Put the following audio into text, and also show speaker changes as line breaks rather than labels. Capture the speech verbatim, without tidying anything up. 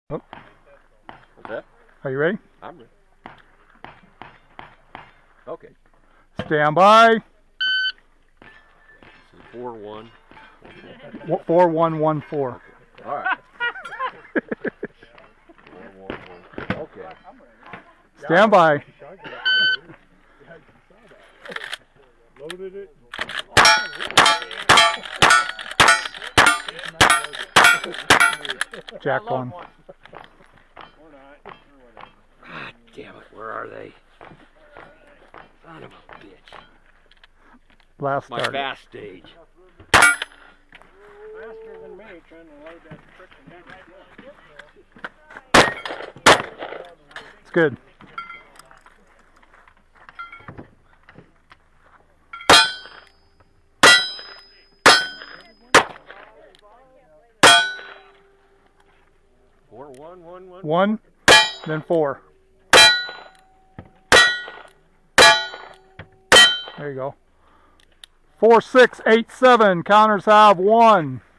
Oh.
What's that?
Are you ready?
I'm ready. Okay.
Stand by.
Four one.
Four one one four.
Okay. All right. Four one one. Okay.
Stand by.
Loaded it.
Jack one.
God damn it! Where are they? Son of a bitch.
Last
My
start.
fast stage.
Faster than me trying to load that frickin'
It's good.
Four one one one.
One, then four. There you go. Four, six, eight, seven. Counters have one.